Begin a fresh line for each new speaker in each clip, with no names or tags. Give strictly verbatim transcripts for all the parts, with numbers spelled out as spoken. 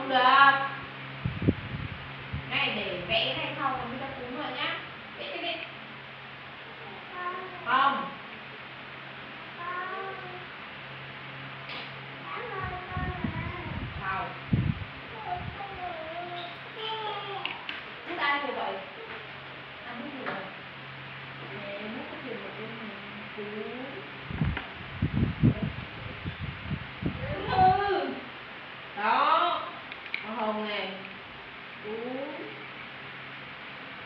Không được. Này để vẽ cái này xong rồi chúng ta cúng rồi nhá. Vẽ cái đi. Không. Không. Bút ai thì vậy? Ăn bút gì vậy? Nè, bút cái gì mà bên mình cúng. Ừ. Đó. Màu hồng này. Cúng.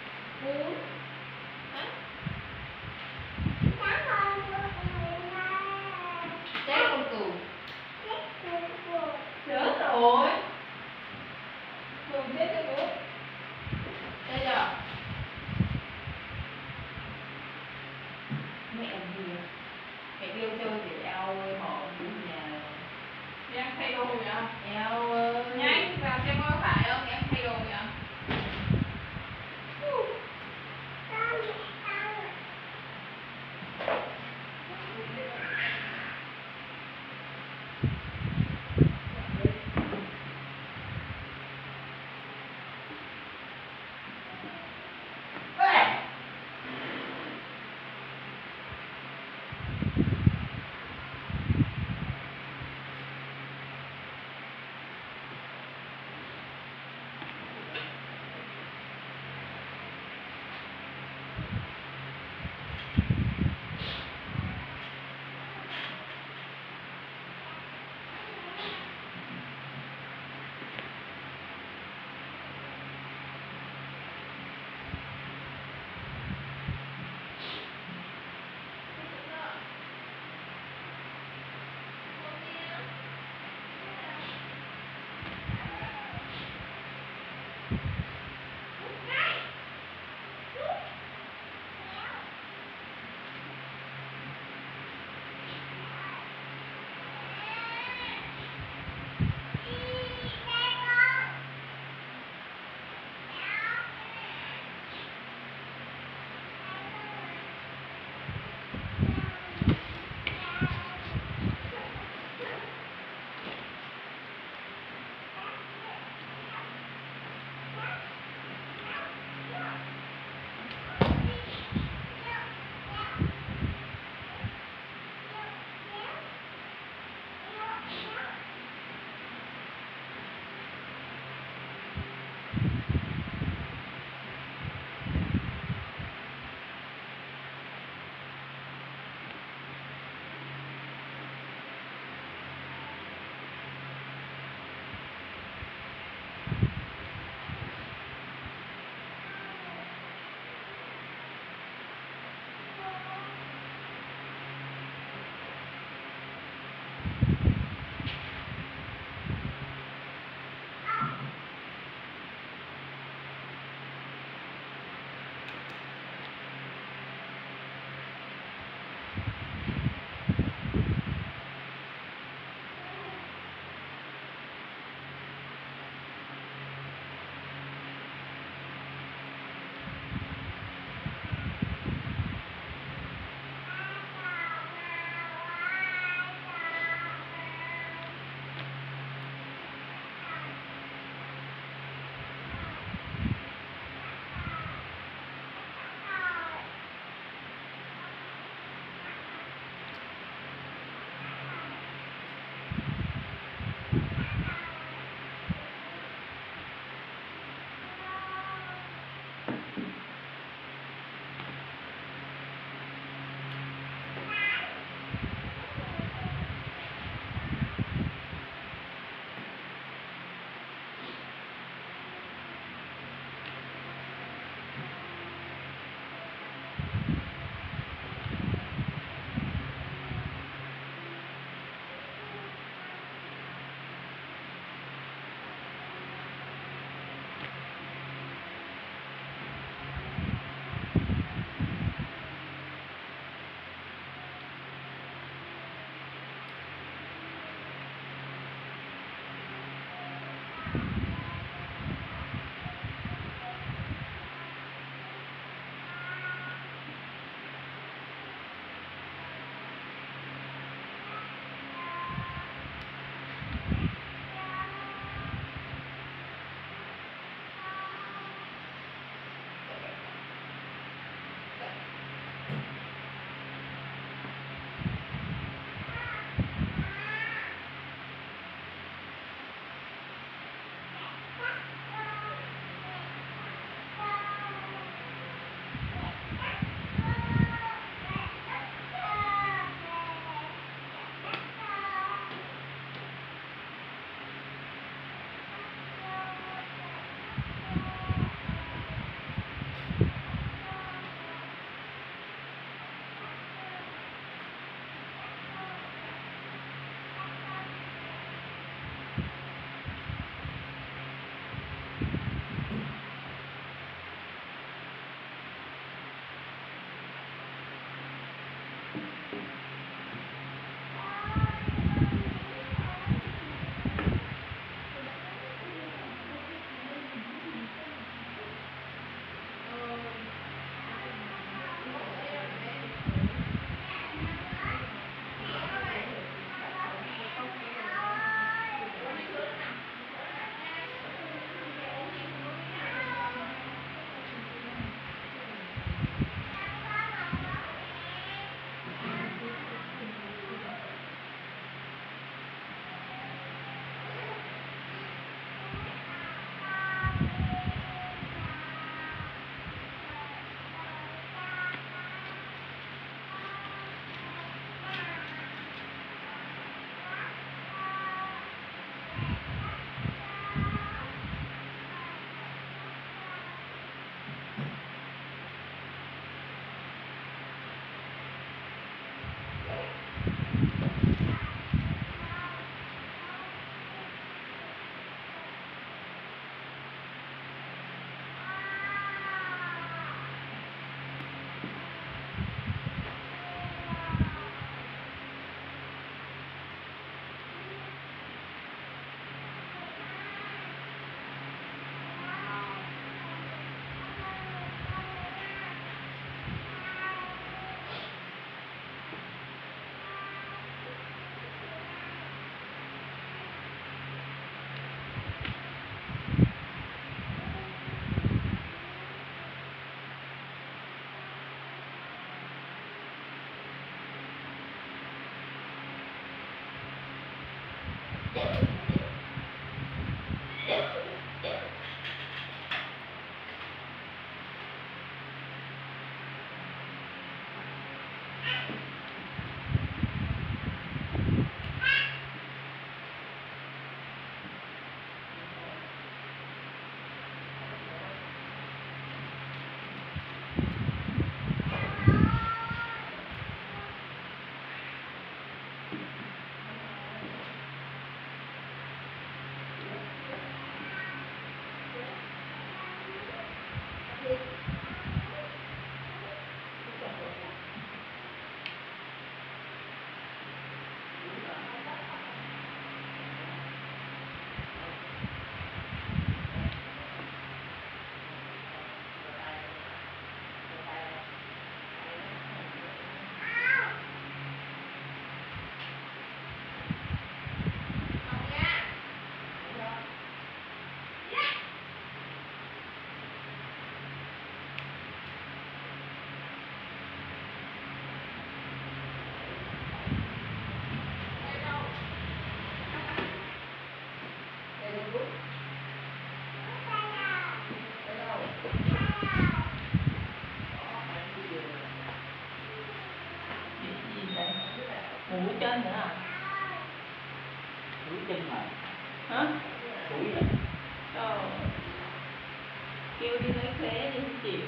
Mũi trên nữa à?
Mũi chân mà.
Hả?
Mũi à?
Ờ. Kêu đi lấy vé đi không chịu.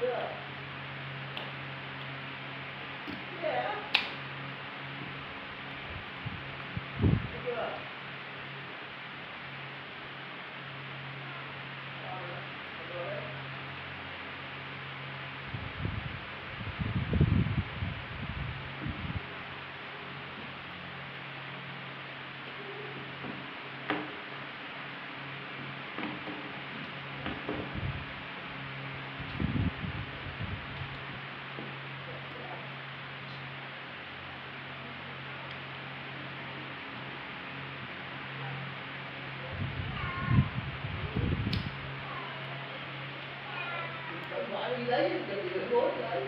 đi lấy cái gì cái bố lấy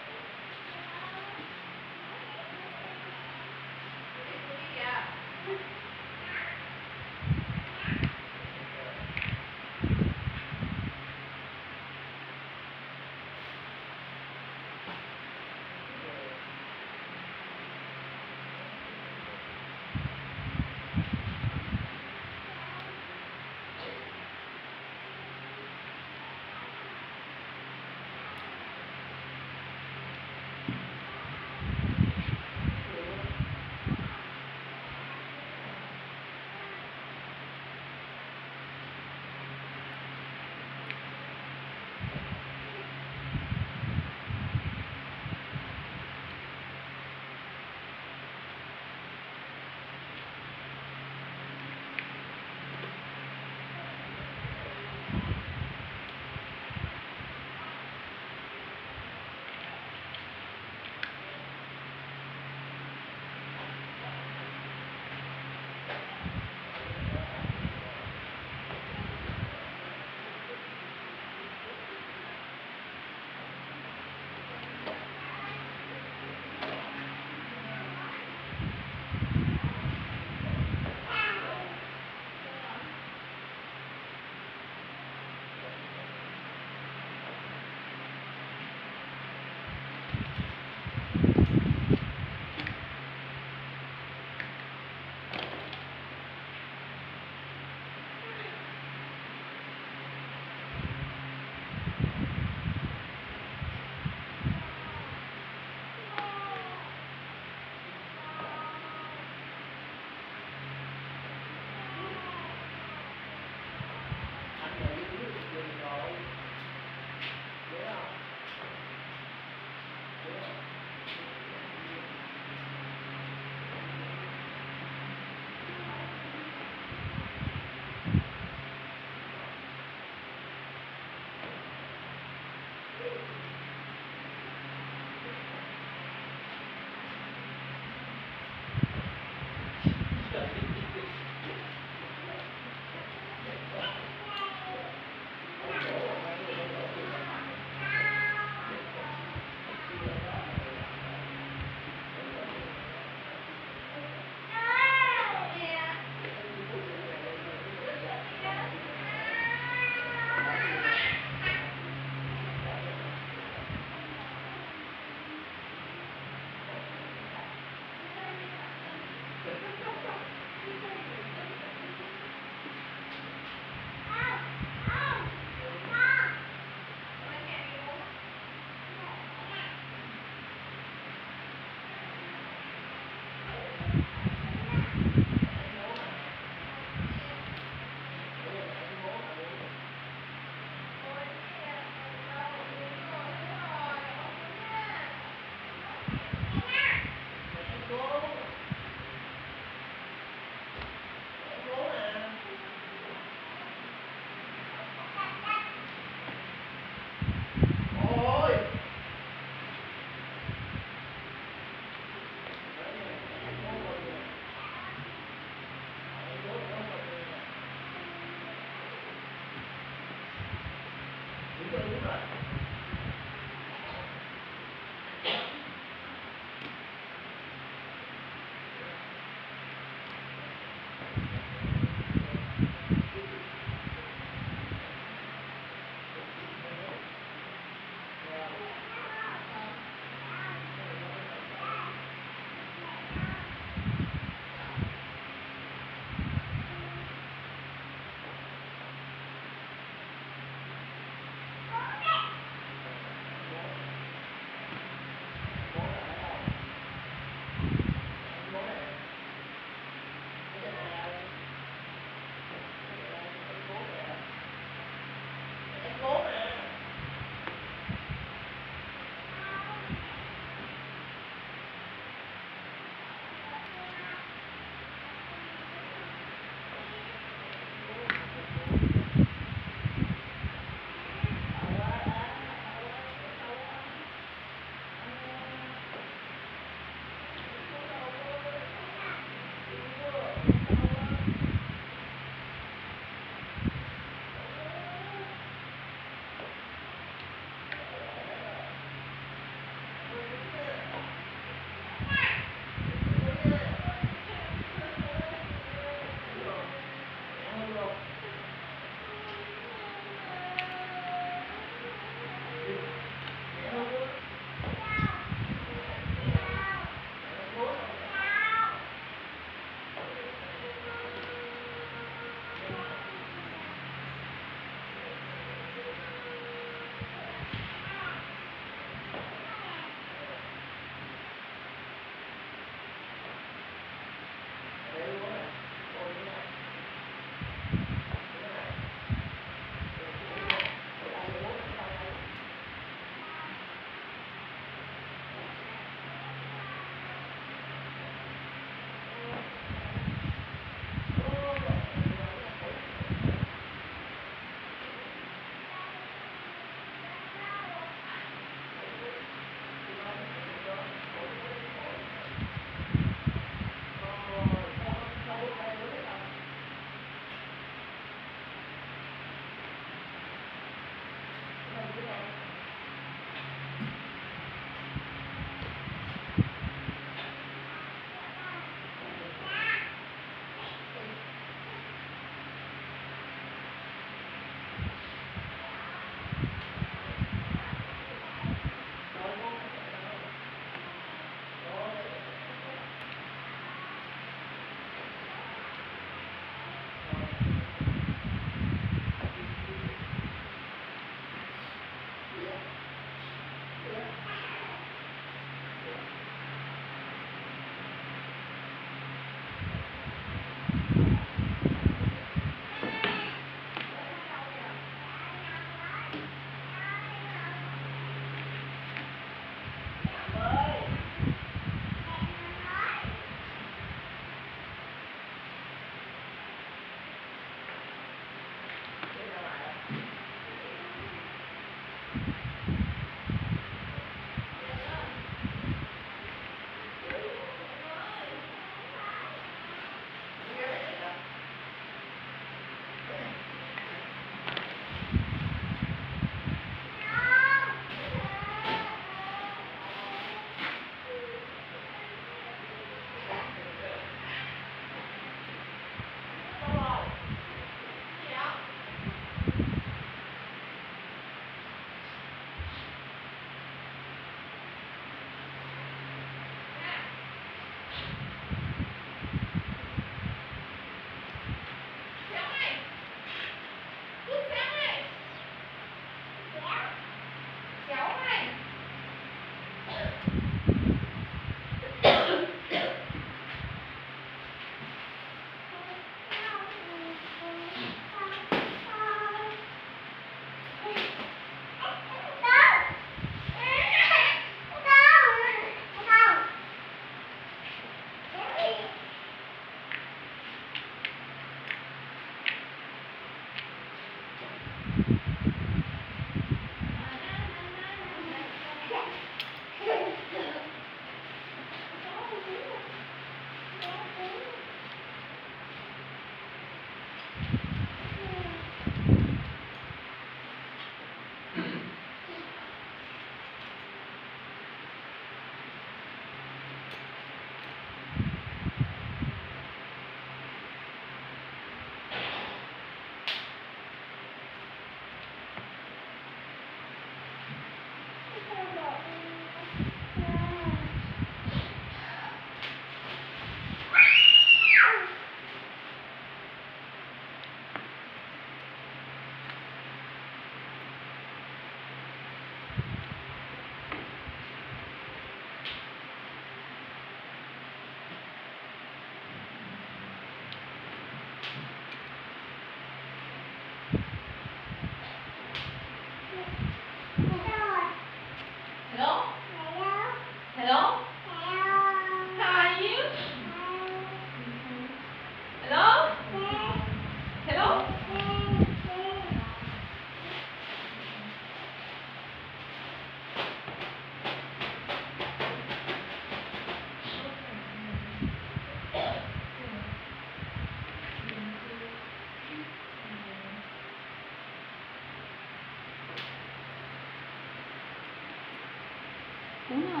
Đúng rồi.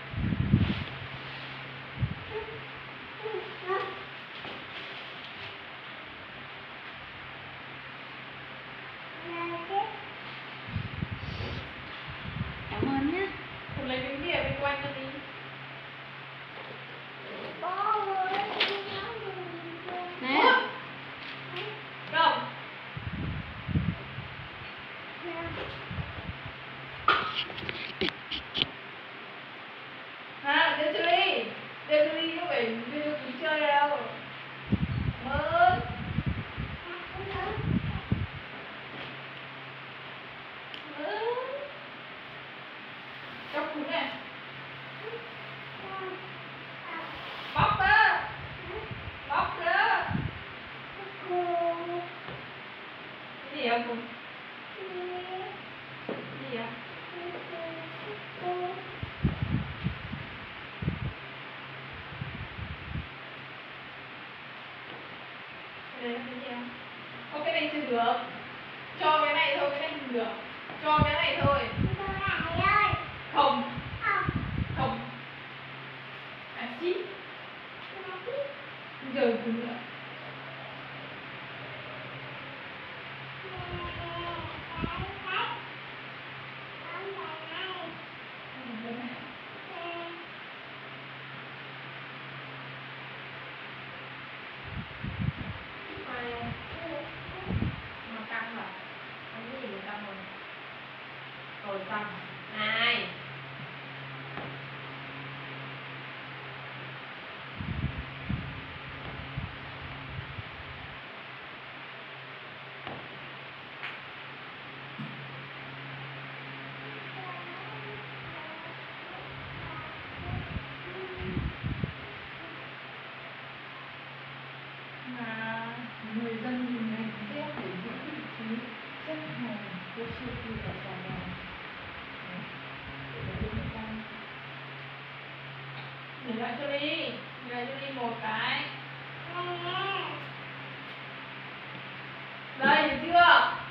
Cảm ơn nhé.
Cùng lấy cái kia bên quanh cho đi.
Nè.
Đâu? Ha, đưa cho đi. Đưa cho đi, không phải đưa cho Quý chơi đâu. Mơn. Cắp cún này. Bóc ra. Bóc ra. Cái gì hả cún? Cái gì hả? Đây là cái gì hả? Ô, cái này chưa được. Cho cái này thôi, cái này không được. Cho cái này thôi. Không. Không. À xí. Giờ cún nữa. Mà căng vào. Anh cái gì mà căng rồi? Rồi xong. Này. lại cho Ly, nhìn lại cho Ly một cái. Đây, được chưa?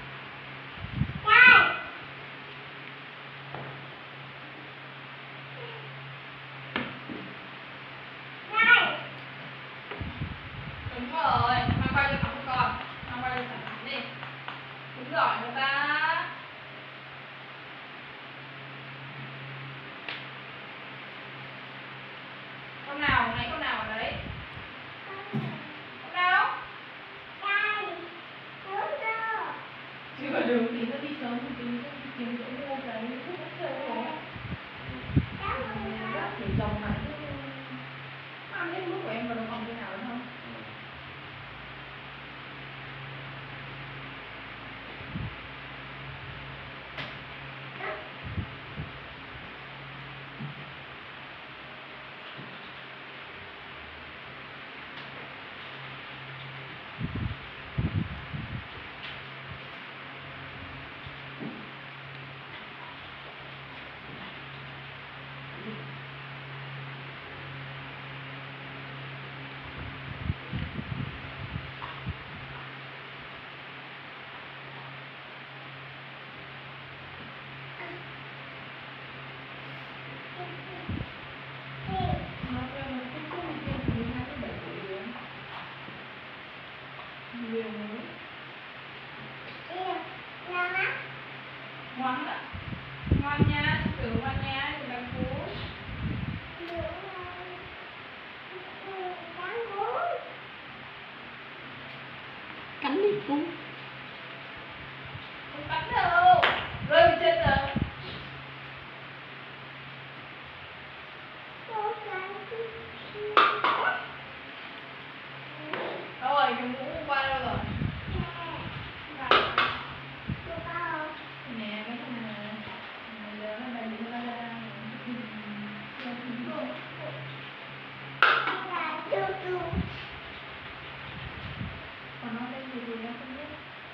Đúng rồi, mang quay cho thẳng con, mang quay cho thẳng đi. Đúng rồi người ta. Con nào, nãy con nào ở đấy? Con nào? Chưa có đường thì nó đi sớm thì nó đi kiếm chỗ mua cái thuốc nó chơi rồi. Đó thì chồng này ăn đến mức của em vào đồng phòng thế nào đúng không? Nó kêu nó cũng không một kêu thì hai cái bảy tuổi rồi. Nhiều nữa. Ngoan ạ. Ngoan nha, sư tử ngoan nha, đừng đánh bố.
Cắn đi cú.
Không cắn đâu, rơi trên rồi. Rồi, cái mũ qua đâu rồi? Nè, cái này nè. Này giờ nó bày đi ra ra. Còn nó tên gì thì nó không biết.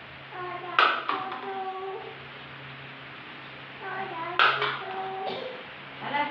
Lại đây.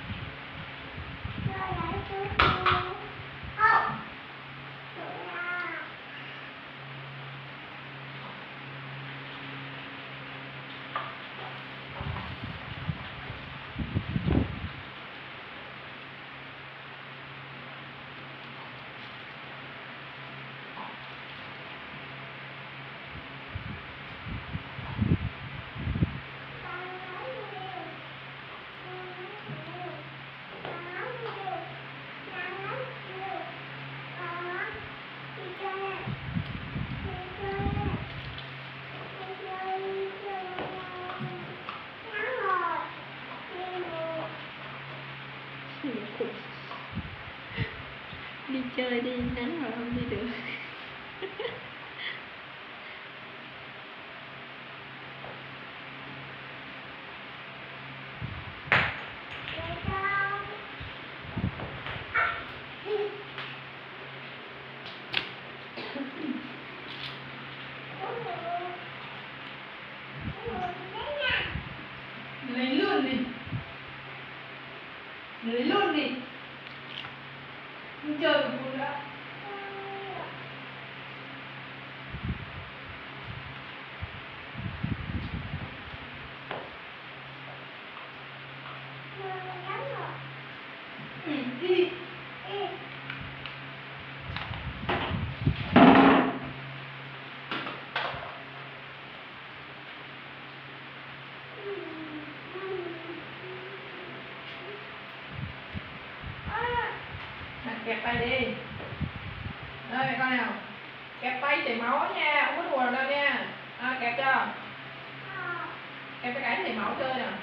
Đi chơi đi, nắng rồi không đi được.
Lấy luôn đi. Lấy luôn đi. Không chơi được luôn nữa. Ừ, đi. Bạn kẹp tay đi. Đây con nào. Kẹp tay chảy máu nha, không có đùa đâu nha. À, kẹp cho. Kẹp cái cái chảy máu chơi nè.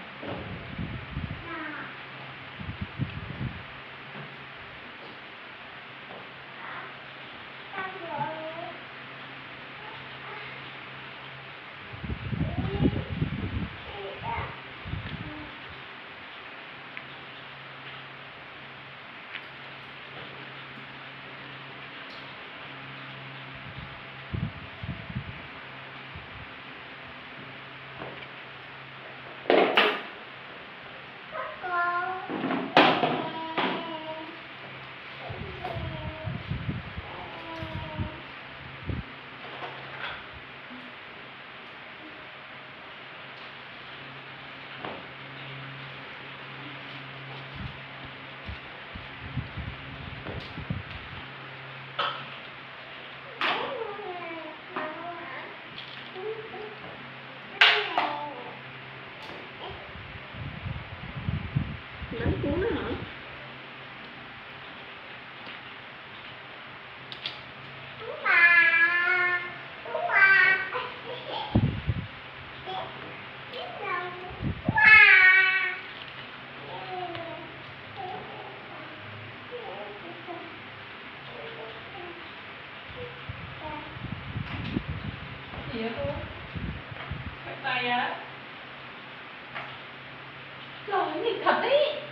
Trời nghịch thật đấy.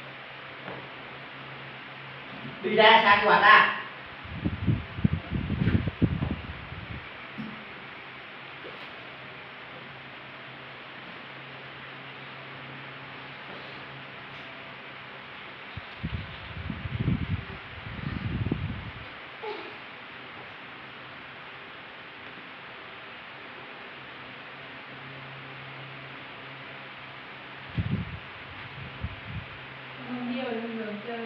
Đi ra xa cái quạt ra.
Không nhiều thì đường chơi.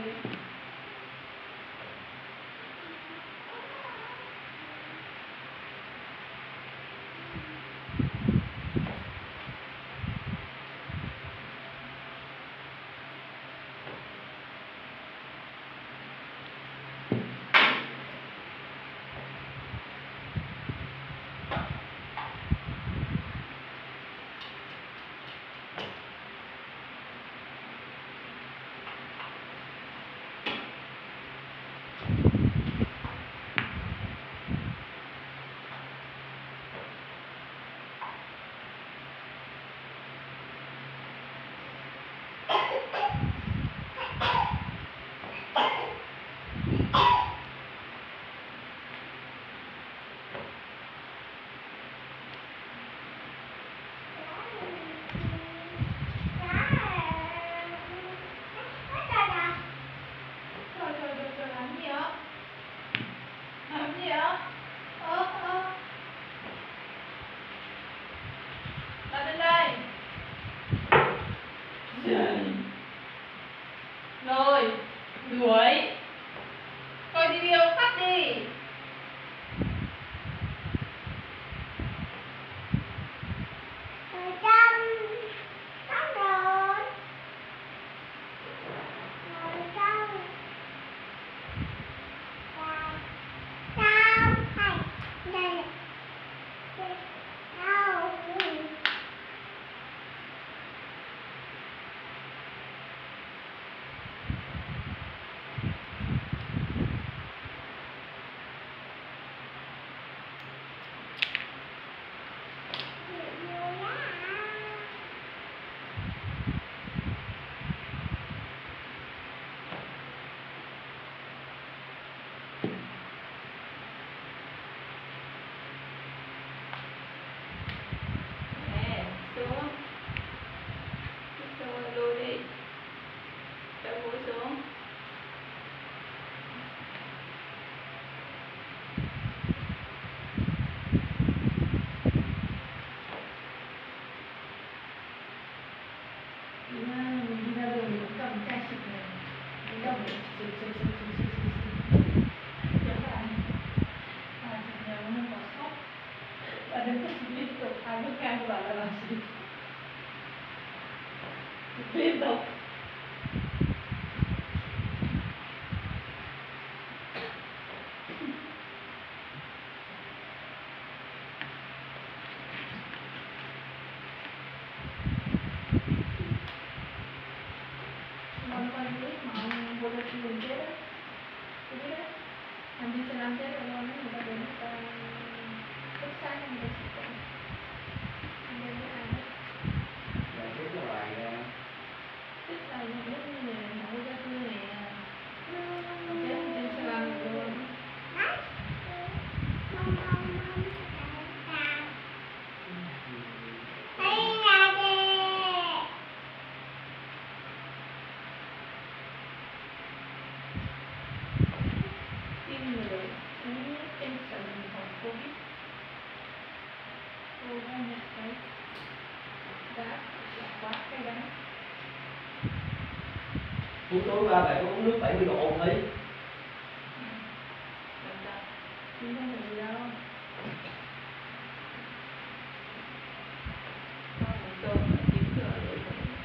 Trời trời trời trời làm gì ạ? Làm gì ạ? Ơ ơ. Đặt lên đây. Rồi, đuổi. Coi tivi không tắt đi. Nè, xuống. Rồi lùi đi. Kéo mũi xuống. Đi ra, mình đi ra đường mình cũng cầm chai xịt này. Đi đâu mình xịt xịt xịt xịt xịt xịt xịt. Nhớ bạn. À, chị nhớ nó có sốt. Và đừng có liên tục hai bước ngang của bạn là làm gì? Liên tục. Con con biết mà vô được đường chết á. Tôi biết á. Làm đi xe lăn chết rồi luôn á, người ta đến người ta thức sáng người ta xịt bệnh. Không biết cái ai hết.
Rồi cái cái bài
Thích tài những lúc như này, nấu ra thư này à. Chết trên xe lăn rồi luôn. Tim người uống trên sân phòng Covid. Cô ra nhặt cái đá là quá cây đá.
Uống tối ba bài có uống nước bảy mươi độ không thấy?
Không có gì đâu. Con một cơm là chín giờ rồi.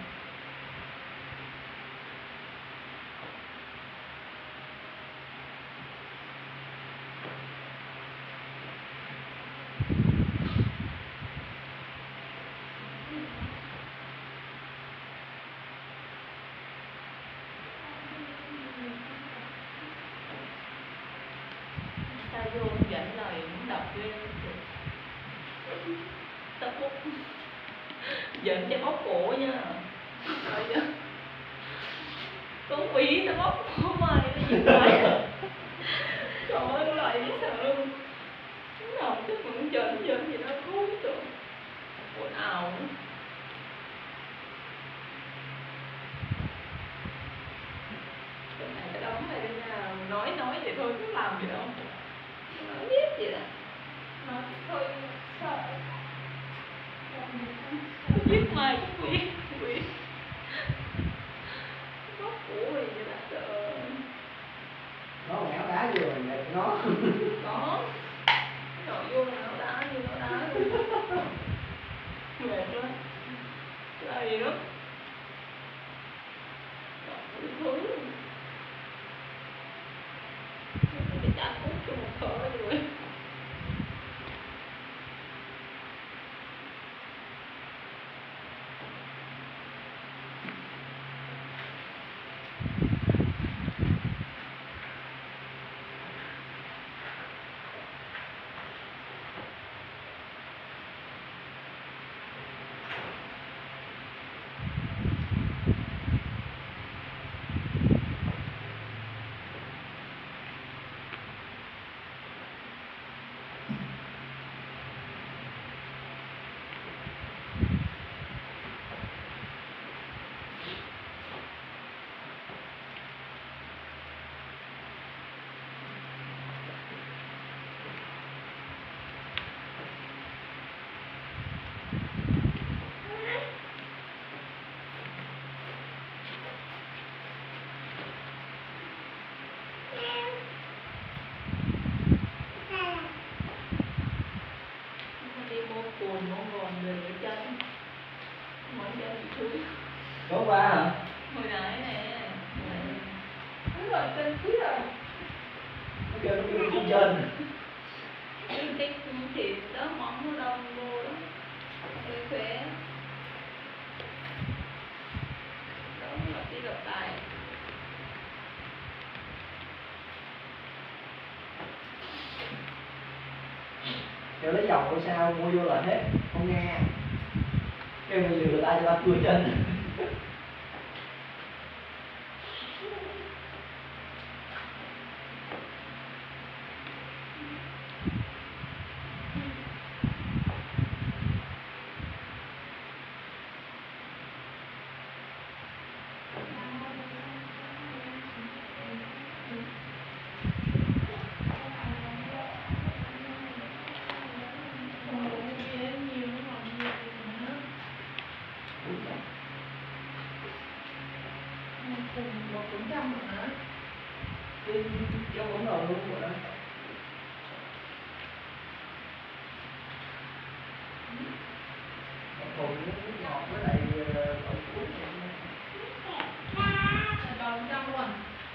Sao vô không dẫn lời muốn đọc ghê. Tao bút. Dẫn cho bóc cổ nha. Rồi chứ. con quỷ nó bóc không ai nó gì vậy. Trời ơi con lại dễ sợ luôn. Nó nào chứ vẫn chỉnh chỉnh gì đó thúi trời. Ồn ào. Cái này cái đóng này bên nhà nói nói vậy thôi cứ làm gì đâu. Nói biết vậy đó. Nói thôi sợ. Giết mày cái quỷ quỷ. Bóc của gì vậy đó trời ơi.
Nó ngáo đá vô rồi vậy nó.
Có. Cái nội vô là nó đá như nó đá luôn. Mệt lắm. Lầy lắm. Trời ơi thứ. Cái chả cút cho một thở rồi. Cuồng ngon ngon về cái chân. Mỗi chân bị thúi.
Có qua hả?
Hồi nãy nè. Đúng rồi, chân thúi rồi.
Nó kêu nó kêu trên trên.
Cái cái thịt đó mỏng nó đông vô đó. Hơi khỏe. Đó là tí đợt tài.
Kêu lấy dầu hay sao mua vô là hết, không nghe. Kêu người người ta cho ta cưa chân.
Một cũng trăm hả?
Chứ cháu cũng rồi luôn rồi đó. Còn nước ngọt với lại đậu cuốn này.
Đòn trăm luôn.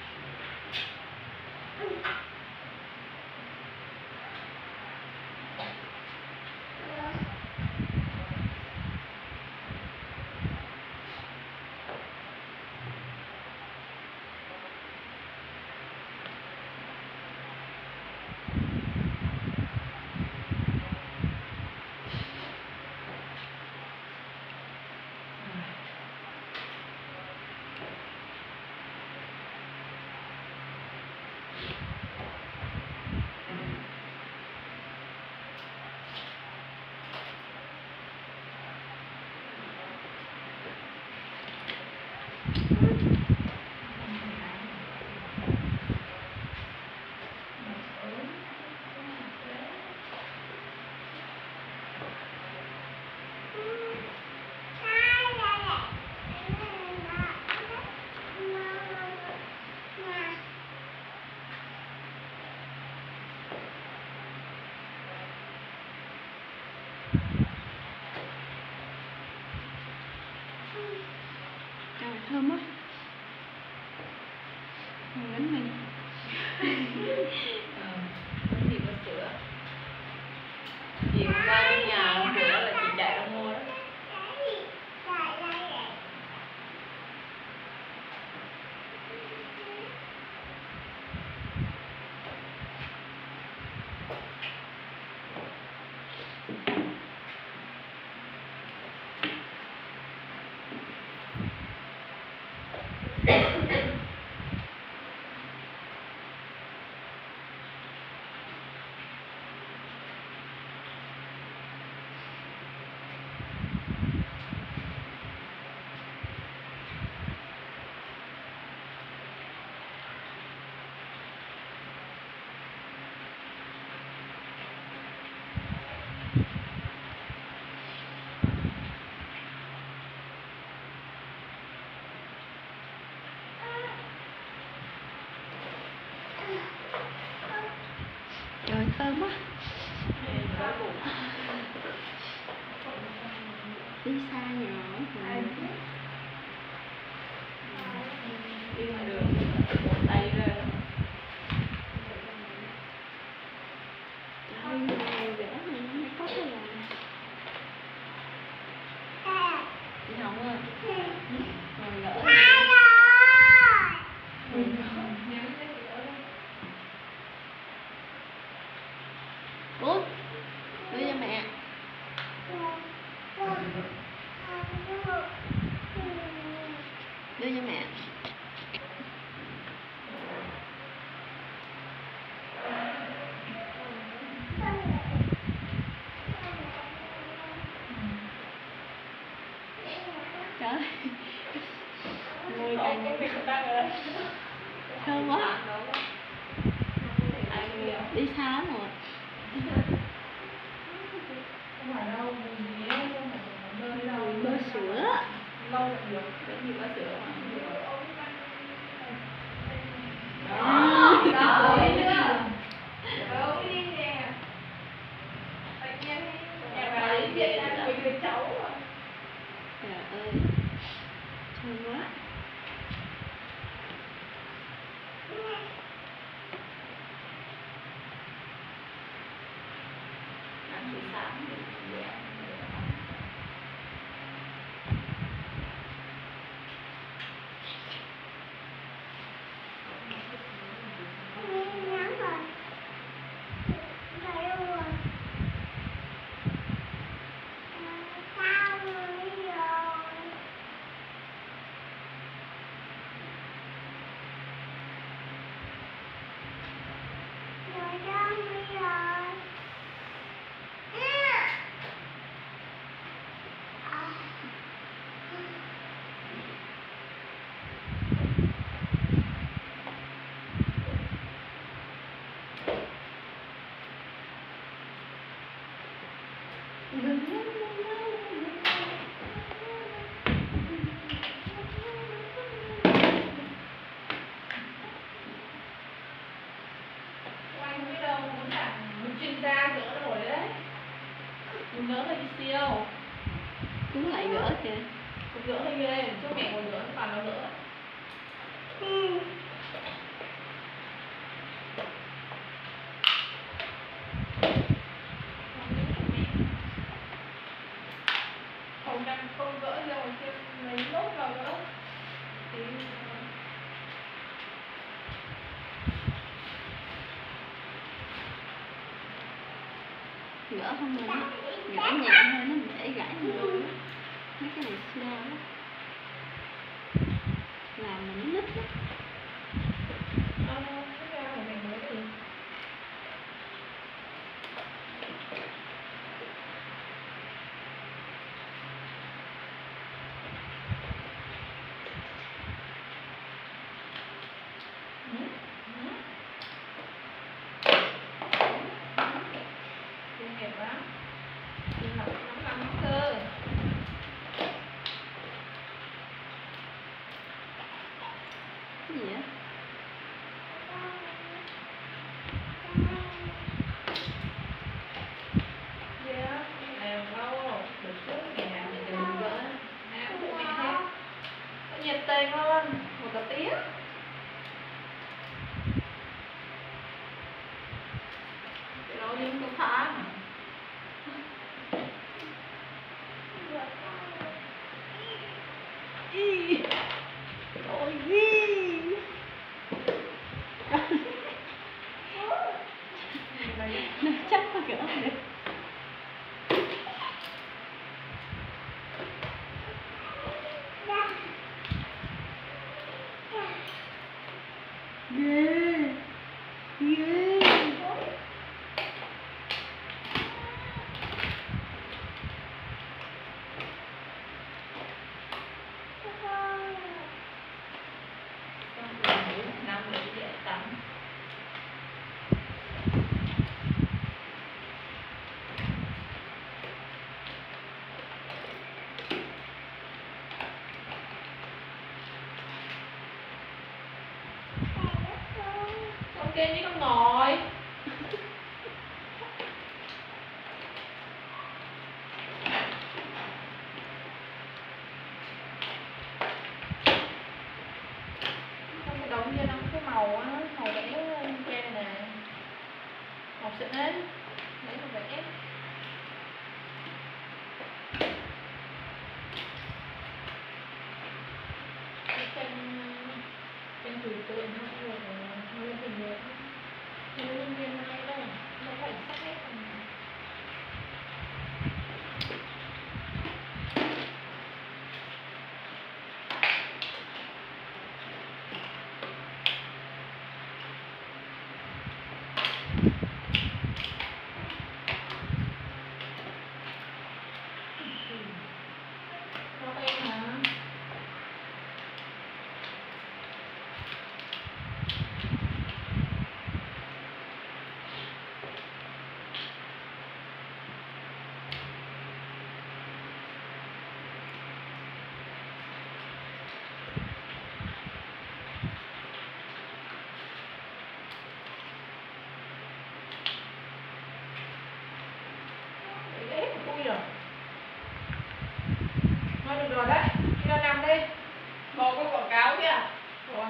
Trời thơm quá. Bánh mì. Ờ, bánh mì có sữa. Chị qua đến nhà hôm bữa là chị chạy ra mua đó.
Rồi gỡ.
Rồi nhắn cái gì đó đây.
Út, đưa cho mẹ. Đưa cho mẹ. Trời. Môi
Ôi,
càng
cái việc của ta rồi đây.
thơm quá.
Ai kìa.
Đi xa lắm rồi.
Không phải đâu, mình nhé, không phải là bơ đâu.
Bơ sữa.
Lâu là được, cái gì bơ sữa mà.
Đó,
Đó, thấy chưa? Đâu, đi nè. Tự nhiên nhà bà ấy diện ra một người cháu rồi.
Trời ơi. Thơm quá.
Ăn buổi sáng thì dễ. Anh không biết đâu, muốn làm chuyên gia gỡ nổi đấy. Mình gỡ hơi đi siêu.
Cứ lại gỡ kìa.
Mình gỡ hơi ghê, chứ mẹ ngồi gỡ, toàn nó gỡ. Không đang không gỡ đâu, xem lấy lốt vào gỡ. Thì
Gỡ không được. Gỡ nhẹ thôi nó dễ gãy luôn á. Mấy cái này slow á. Làm mà nó nít á.
Ờ, cái ra của mình mới thì Ừ, ừ. Chuyên nghiệp lắm. Chuyên học nóng lắm cơ.
Cái gì á?
Yeah, làm lâu được trước nhà mình đừng gỡ nào phụ mẹ hết. Có nhiệt tình luôn, một cái tiếng. Cái đó nhưng không phá mà.
Ý. Ôi ghi. Nó chắc có gỡ được. Ghê. Ghê.
Năm nữa dễ tắm. Ok chứ con ngồi. Trong cái đống kia nó có cái màu á, màu vẽ trên này nè. Màu xịn đấy. Lấy màu vẽ.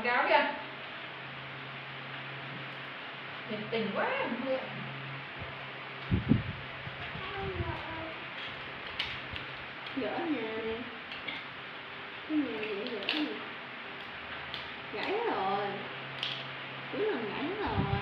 cáo kìa. Nhiệt tình quá mưa.
Gỡ nhà nè. Cái nhà vậy gỡ nè. Gãy rồi. Cuối lần gãy rồi.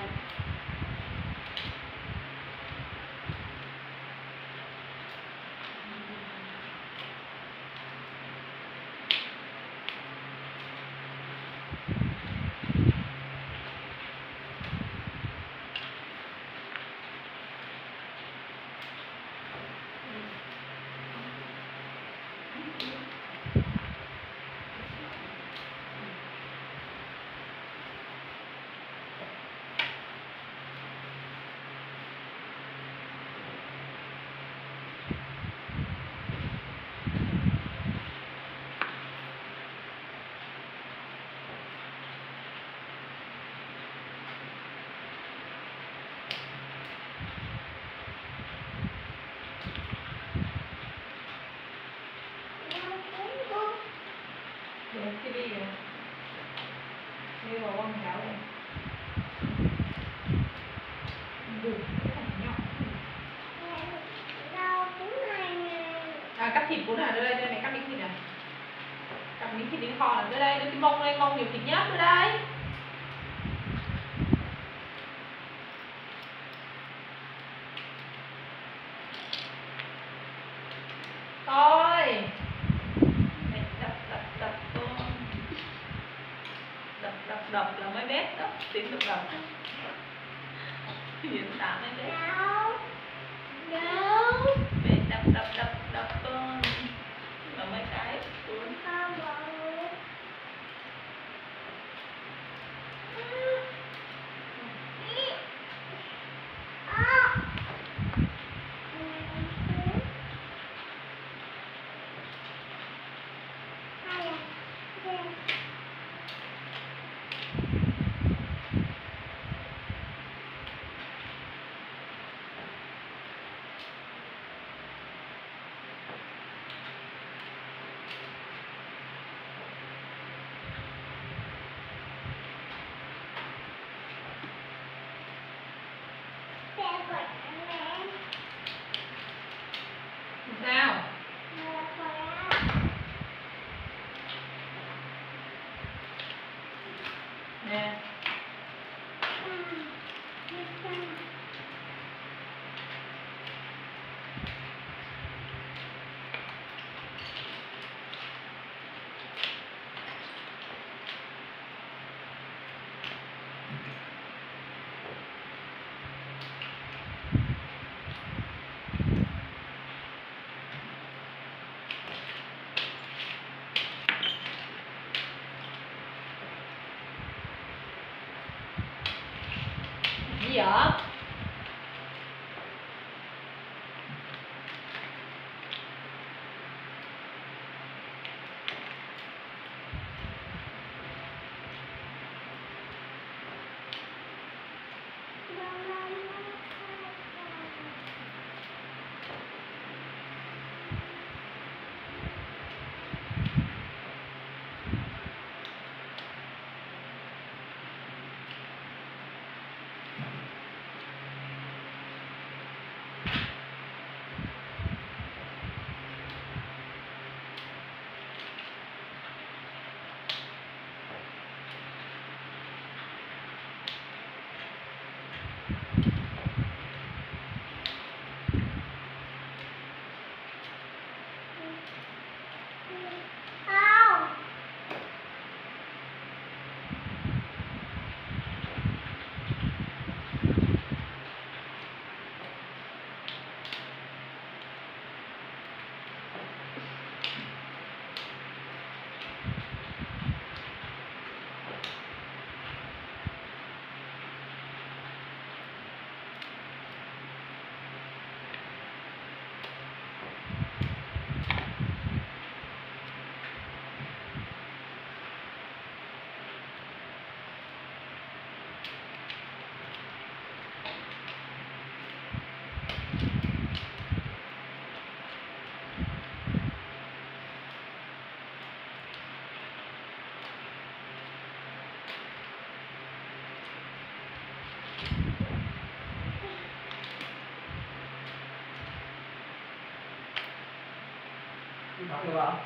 Để cái đi rồi. Đi vào quăng cáo rồi. Đủ cái này nhỏ. À, cắt thịt cũng là đưa đây, đây mẹ cắt miếng thịt này. Cắt miếng thịt đến kho là đưa đây, đưa cái mông đây, mông nhiều thịt nhất đưa đây. Thôi. Mẹ đập đập đập con. Đập đập đập là mới bét đó, tiếng đập đập. Hiện tại mới bét.
Đâu?
Mẹ đập đập đập đập con. Mà mấy cái cuốn.
Không rồi.
Sao? Nè. Gì vậy?
ngọt được không?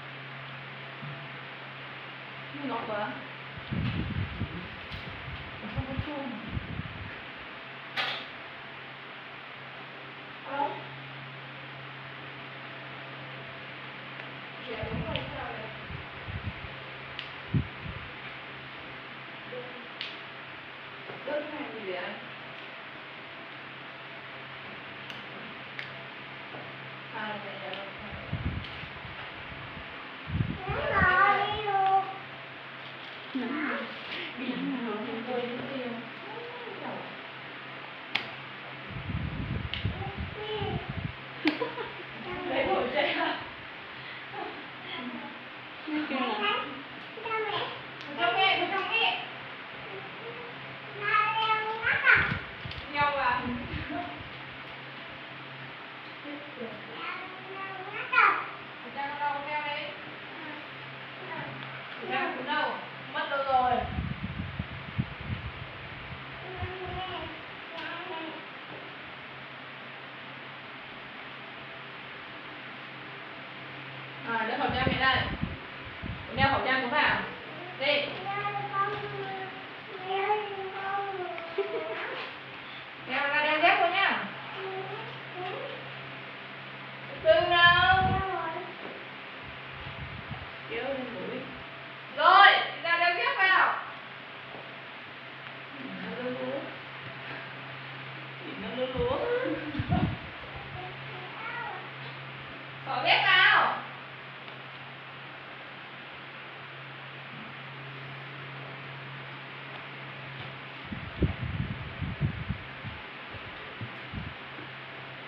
Ngọt quá. Không có chua. Alo. Dạ đúng rồi, sao vậy? Đơn hàng gì vậy anh? À, dạ, dạ, dạ. Lấy bộ chạy hả? Cho mẹ, cho mẹ. Nhau à? Ra con đâu, con đeo đi. Ra con đâu? Mất đâu rồi? À, đeo khẩu trang mẹ đây. Đeo khẩu trang cũng vào. Đi. Đeo ra đeo dép luôn nhá. Từ nào? Kéo lên mũi. Rồi, ra đeo dép vào. Nó lú lú. Nó lú lú. Xỏ dép vào.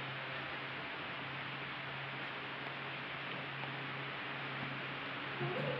Mm-hmm.